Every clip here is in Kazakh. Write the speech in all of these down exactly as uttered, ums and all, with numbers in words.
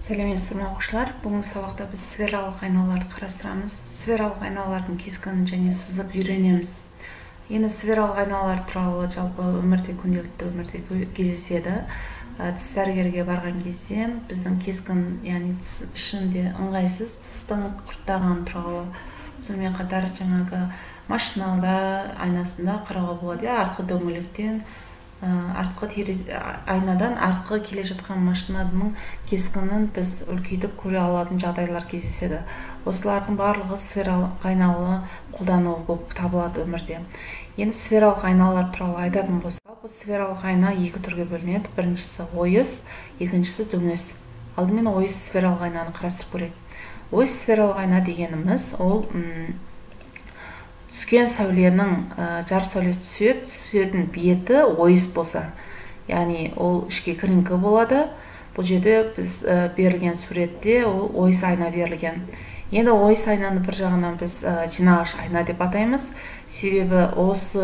Сәлеметсіздер ме оқушылар? Бүгінгі сабақта біз сфералық айналарды қарастырамыз. Сфералық айналардың кескінін және сызып үйренеміз. Енді сфералық айналар туралы жалпы өмірде, күнделікті өмірде кездеседі. Тіс дәрігерге барған кезде біздің кескін, яғни тіс пішінде ыңғайсыз тістің құрттаған туралы, сонымен қатар жаңағы машинада айнасында қарауға болады. Артқы дөңгелектен артқы айнадан артқы келе жатқан машинаның кескінін біз үлкейтіп көре алатын жағдайлар кездеседі. Осылардың барлығы сфералық айналы қолдану болып табылады өмірде. Енді сфералық айналар туралы айтатын болсақ, сфералық айна екі түрге бөлінеді. Біріншісі ойыс, екіншісі дөңес. Алдымен ойыс сфералық айнаны қарастырып көрейік. Ойыс сфералық айна дегеніміз ол түскен сәуленің жарық сәулесі түседі, түсетін беті ойыс болса, яғни ол ішке кіріңкі болады. Бұл жерде біз берілген суретте ол ойыс айна берілген. Енді ойыс айнаны бір жағынан біз жинағыш айна деп атаймыз. Себебі осы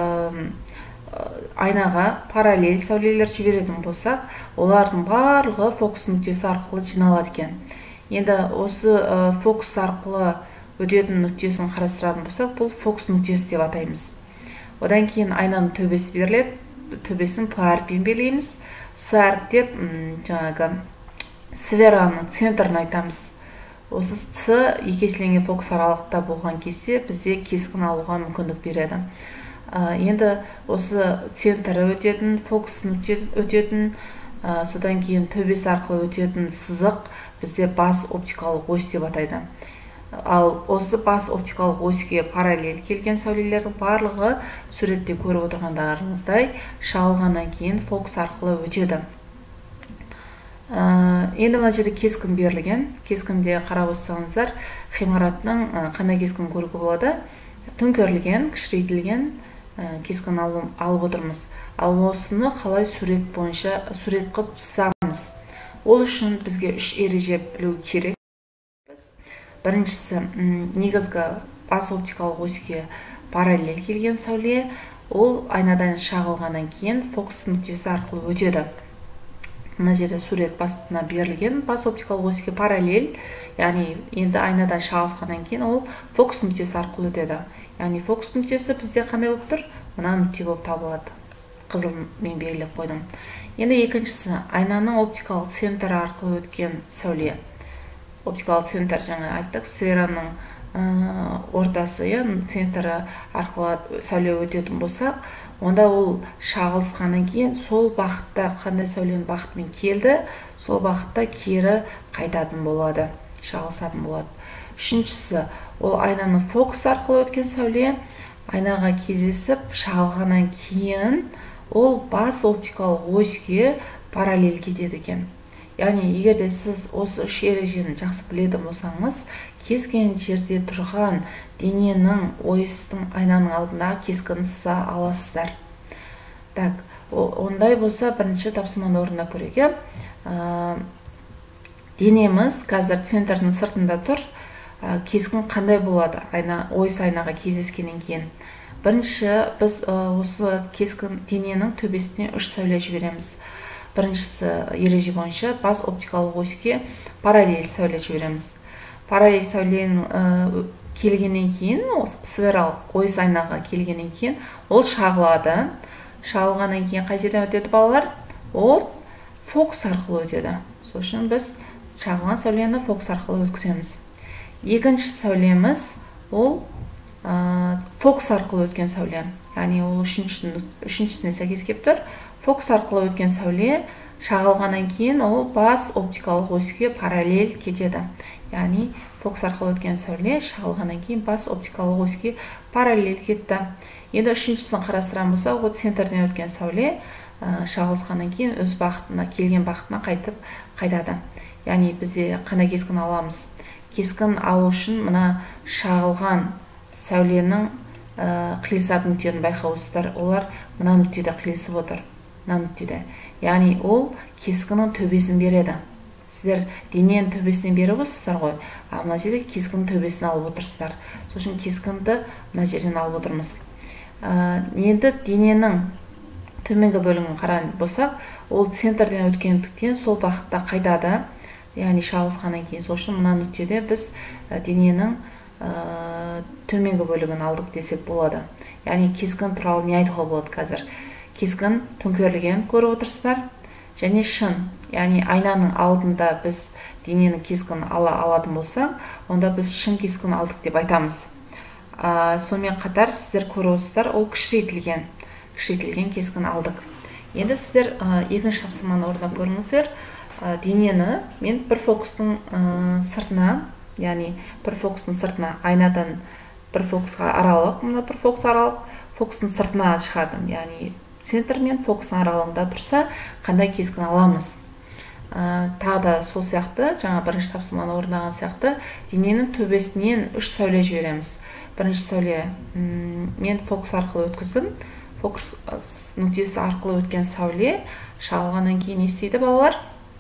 айнаға параллель сәулелер жіберетін болсақ, олардың барлығы фокус нүктесі арқылы жиналады екен. Енді осы фокус арқылы өтетін нүктесін қарастыратын болсақ, бұл фокус нүктесі деп атаймыз. Одан кейін айнаның төбесі беріледі, төбесін П әріппен белгілейміз. С әріп деп жаңағы сфераның центрін айтамыз. Осы С екі еселенген фокус аралықта болған кезде бізде кескін алуға мүмкіндік береді. Енді осы центрі өтетін, фокус нүктесі өтетін, содан кейін төбесі арқылы өтетін сызық бізде бас оптикалық ось деп атайды. Ал осы бас оптикалық оське параллель келген сәулелердің барлығы суретте көріп отырғандарыңыздай шағылғаннан кейін фокус арқылы өтеді. Енді мына жерде кескін берілген. Кескінде қарап отырсаңыздар, ғимараттың қандай кескін көруге болады? Төңкерілген, кішірейтілген кескін алып отырмыз. Ал осыны қалай сурет бойынша сурет қылып сызамыз? Ол үшін бізге үш ереже білу керек. Біріншісі, негізгі бас оптикалық оське параллель келген сәуле, ол айнадан шағылғаннан кейін фокус нүктесі арқылы өтеді. Мына жерде сурет басына берілген бас оптикалық оське параллель, яғни енді айнадан шағылғаннан кейін ол фокус нүктесі арқылы өтеді. Яғни фокус нүктесі бізде қандай болып тұр? Мына нүкте болып табылады. Қызылмен белгілеп қойдым. Енді екіншісі, айнаның оптикалық центрі арқылы өткен сәуле. Оптикалық центр жаңа айттық, сфераның ортасы, центрі арқылы сәуле өтетін болсақ, онда ол шағылысқаннан кейін сол бағытта, қандай сәуленің бағытымен келді, сол бағытта кері қайтатын болады, шағылысатын болады. Үшіншісі, ол айнаның фокус арқылы өткен сәуле, айнаға кездесіп шағылғаннан кейін ол бас оптикалық оське параллель кетеді екен. Яғни, егерде сіз осы үш ережені жақсы білетін болсаңыз, кез келген жерде тұрған дененің ойыстың айнаның алдындағы кескінін сыза аласыздар. Так, ондай болса бірінші тапсырманы орындап көрейік. Денеміз қазір центрдің сыртында тұр. Кескін қандай болады ойыс айнаға кездескеннен кейін? Бірінші біз осы кескін дененің төбесіне үш сәуле жібереміз. Біріншісі ереже бойынша бас оптикалық оське параллель сәуле жібереміз. Параллель сәуленің келгеннен кейін, сфералық ойыс айнаға келгеннен кейін, ол шағылады. Шағылғаннан кейін қай жерден өтеді балалар? Ол фокус арқылы өтеді. Сол үшін біз шағылған сәулені фокус арқылы өткіземіз. Екінші сәулеміз ол фокус арқылы өткен сәуле. Яғни ол үшіншісіне сәйкес келіп тұр. Фокус арқылы өткен сәуле шағылғаннан кейін ол бас оптикалық оське параллель кетеді. Яғни фокус арқылы өткен сәуле шағылғаннан кейін бас оптикалық оське параллель кетті. Енді үшіншісін қарастыратын болсақ, ол центрден өткен сәуле шағылысқаннан кейін өз бағытына, келген бағытына қайтып қайтады. Яғни бізде қандай кескін аламыз? Кескін алу үшін мына шағылған сәуленің қиылысатын нүктені байқаусыздар. Олар мына нүктеде қиылысып отыр. Яғни ол кескінің төбесін береді. Сіздер дененің төбесінен беріп отырсыздар ғой, а мына жерде кескінің төбесін алып отырсыздар. Сол үшін кескінді мына жерден алып отырмыз. Енді дененің төменгі бөлігін қарайтын болсақ, ол центрден өткендіктен сол бағытта қайтады. яғни шағылысқаннан кейін. Сол үшін мына нүктеде біз дененің төменгі бөлігін алдық десек болады. Яғни кескін туралы не айтуға болады қазір? Кескін төңкерілген көріп отырсыздар, және шын, яғни айнаның алдында біз дененің кескінін ала алатын болсақ, онда біз шын кескін алдық деп айтамыз. Сонымен қатар сіздер көріп отырсыздар, ол кішірейтілген, кішірейтілген кескін алдық. Енді сіздер екінші тапсырманы орындап көріңіздер. Денені мен бір фокустың сыртына, яғни бір фокустың сыртына, айнадан бір фокусқа аралық, мына бір фокус аралық, фокустың сыртына шығардым. Яғни центр мен фокустың аралығында тұрса, қандай кескін аламыз? Тағы да сол сияқты, жаңа бірінші тапсырманы орындаған сияқты, дененің төбесінен үш сәуле жібереміз. Бірінші сәуле мен фокус арқылы өткіздім. Фокус нүктесі арқылы өткен сәуле шағылғаннан кейін не істейді балалар?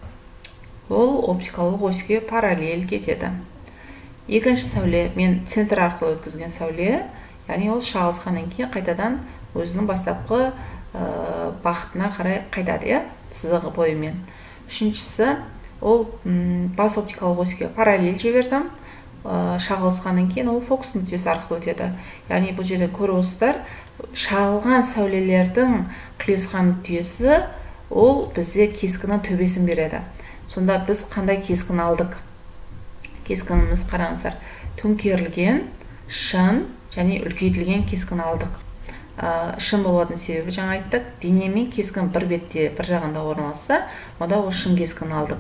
Ол оптикалық оське параллель кетеді. Екінші сәуле мен центр арқылы өткізген сәуле, яғни ол шағылысқаннан кейін қайтадан өзінің бастапқы бағытына қарай қайтады, сызығы бойымен. Үшіншісі, ол бас оптикалық оське параллель жібердім. Шағылысқаннан кейін ол фокус нүктесі арқылы өтеді. Яғни бұл жерде көріп отырсыздар, шағылған сәулелердің қиылысқан нүктесі ол бізде кескіннің төбесін береді. Сонда біз қандай кескін алдық? Кескініміз қараңыздар, төңкерілген, шын және үлкейтілген кескін алдық. Шын болатын себебі жаңа айттық, дене мен кескін бір бетте бір жағында орналасса, онда ол шын кескін алдық.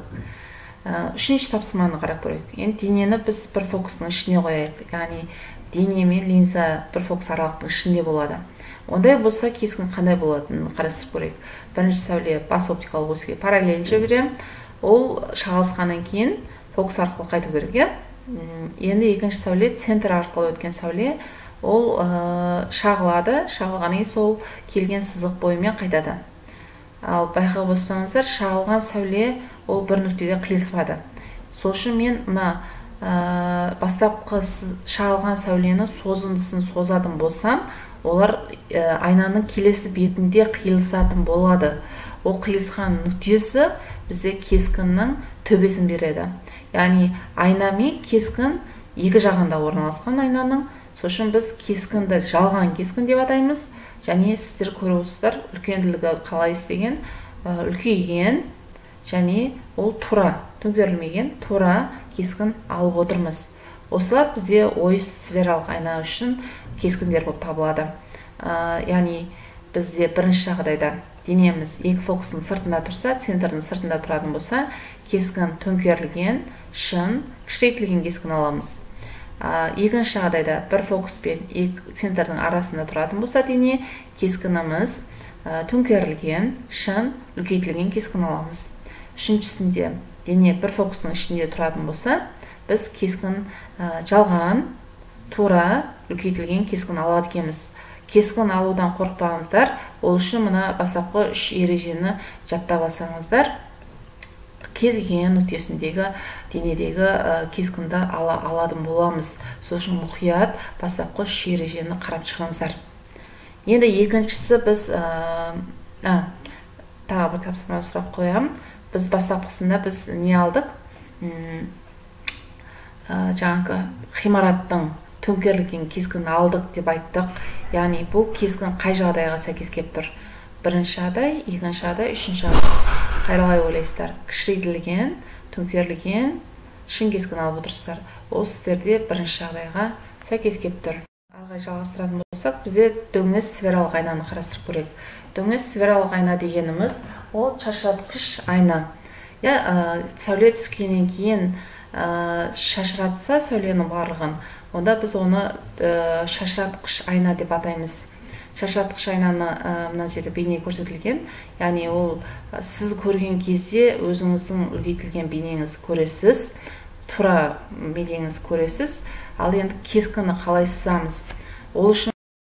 Үшінші тапсырманы қарап көрейік. Енді денені біз бір фокустың ішіне қояйық, яғни дене мен линза бір фокус аралықтың ішінде болады. Ондай болса кескін қандай болатынын қарастырып көрейік. Бірінші сәуле бас оптикалық оське параллель жіберем. Ол шағылысқаннан кейін фокус арқылы қайту керек. Енді екінші сәуле центр арқылы өткен сәуле, ол шағылады, шағылғаннан кейін сол келген сызық бойымен қайтады. Ал байқап отырсаңыздар, шағылған сәуле ол бір нүктеде қиылыспады. Сол үшін мен мына бастапқы шағылған сәуленің созындысын созатын болсам, олар айнаның келесі бетінде қиылысатын болады. Ол қиылысқан нүктесі бізде кескіннің төбесін береді. Яғни айна мен кескін екі жағында орналасқан айнаның. Сол үшін біз кескінді жалған кескін деп атаймыз. Және сіздер көріп отырсыздар, үлкенділігі қалай істеген, үлкейген және ол тура, төңкерілмеген тура кескін алып отырмыз. Осылар бізде ойыс сфералық айна үшін кескіндер болып табылады. Яғни бізде бірінші жағдайда денеміз екі фокустың сыртында тұрса, центрдің сыртында тұратын болса, кескін төңкерілген, шын, кішірейтілген кескін аламыз. Екінші жағдайда бір фокус пен центрдің арасында тұратын болса дене, кескініміз төңкерілген, шын, үлкейтілген кескін аламыз. Үшіншісінде дене бір фокустың ішінде тұратын болса, біз кескін жалған, тура, үлкейтілген кескін алады екенбіз. Кескін алудан қорықпаңыздар. Ол үшін мына бастапқы үш ережені жаттап алсаңыздар, кез келген нүктесіндегі денедегі кескінді ала аладын боламыз. Сол үшін мұқият бастапқы үш ережені қарап шығыңыздар. Енді екіншісі біз тағы бір тапсырма сұрақ қоямын. Біз бастапқысында біз не алдық? Жаңағы ғимараттың төңкерілген кескін алдық деп айттық. Яғни бұл кескін қай жағдайға сәйкес келіп тұр? Бірінші жағдай, екінші жағдай, үшінші жағдай. Қайлай ойлайсыздар? Кішірейтілген, төңкерілген, шын кескін алып отырсыздар. Ол сіздерде бірінші жағдайға сәйкес келіп тұр. Арғай жалғастыратын болсақ, бізде дөңес сфералық айнаны қарастырып көрейік. Дөңес сфералық айна дегеніміз ол шашыратқыш айна. Сәуле түскеннен кейін шашыратса сәуленің барлығын, онда біз оны шашыратқыш айна деп атаймыз. Шашыратқыш айнаны мына жерде бейне көрсетілген, яғни ол сіз көрген кезде өзіңіздің үлкейтілген бейнеңіз көресіз, тура бейнеңіз көресіз. Ал енді кескіні қалай сызамыз? Ол үшін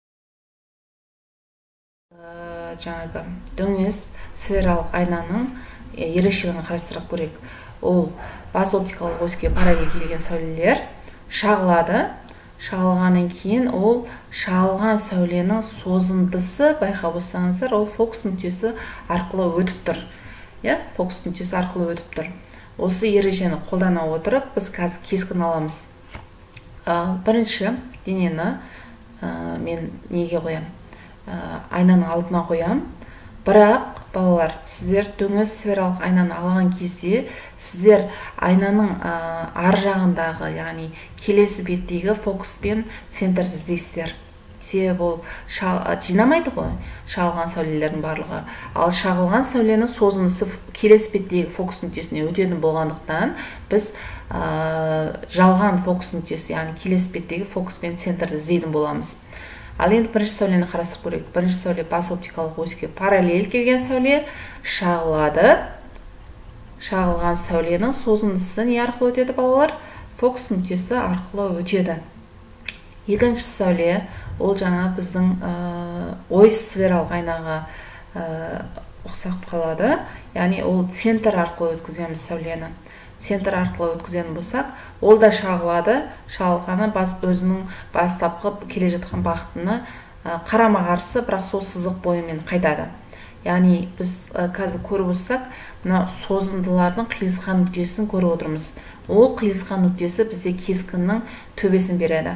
жаңағы дөңес сфералық айнаның ерекшелігін қарастырып көрейік. Ол бас оптикалық оське параллель келген сәулелер шағылады. Шағылғаннан кейін ол шағылған сәуленің созындысы, байқап отырсаңыздар, ол фокус нүктесі арқылы өтіп тұр. Фокус нүктесі арқылы өтіп тұр. осы ережені қолдана отырып біз қазір кескін аламыз. Бірінші денені мен неге қоям? Айнаның алдына қоям. Бірақ балалар, сіздер дөңес сфералық айнаны алған кезде сіздер айнаның ар жағындағы, яғни келесі беттегі фокуспен центрді іздейсіздер. Себебі ол жинамайды ғой шағылған сәулелердің барлығы. Ал шағылған сәуленің созындысы келесі беттегі фокус нүктесіне өтетін болғандықтан біз жалған фокус нүктесі, яғни келесі беттегі фокуспен центрді іздейтін боламыз. Ал енді бірінші сәулені қарастырып көрейік. Бірінші сәуле бас оптикалық оське параллель келген сәуле шағылады. Шағылған сәуленің созындысы не арқылы өтеді балалар? Фокус нүктесі арқылы өтеді. Екінші сәуле ол жаңа біздің ой сфералық айнаға ұқсап қалады. Яғни ол центр арқылы өткіземіз сәулені. Центр арқылы өткізетін болсақ, ол да шағылады. Шағылғаны өзінің бастапқы келе жатқан бағытына қарама қарсы, бірақ сол сызық бойымен қайтады. Яғни біз қазір көріп отырсақ, мына созындылардың қиылысқан нүктесін көріп отырмыз. Ол қиылысқан нүктесі бізде кескіннің төбесін береді.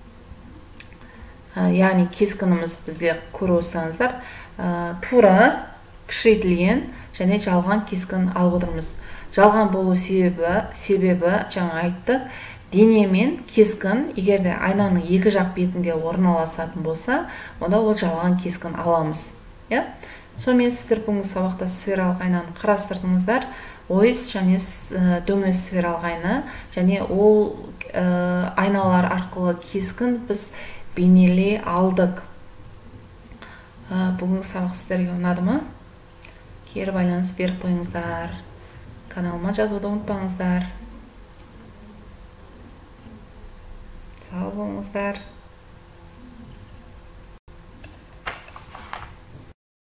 Яғни кескініміз бізде көріп отырсаңыздар, тура кішірейтілген және жалған кескін алып отырмыз. Жалған болу себебі, себебі жаңа айттық, дене мен кескін, егерде айнаның екі жақ бетінде орналасатын болса, онда ол жалған кескін аламыз. Сонымен сіздер бүгінгі сабақта сфералық айнаны қарастырдыңыздар. Ойыс және дөңес сфералық айна, және ол айналар арқылы кескін біз бейнелей алдық. Бүгінгі сабақ сіздерге ұнады ма? Кері байланыс беріп қойыңыздар. Каналыма жазуды ұмытпаңыздар. Сау болыңыздар.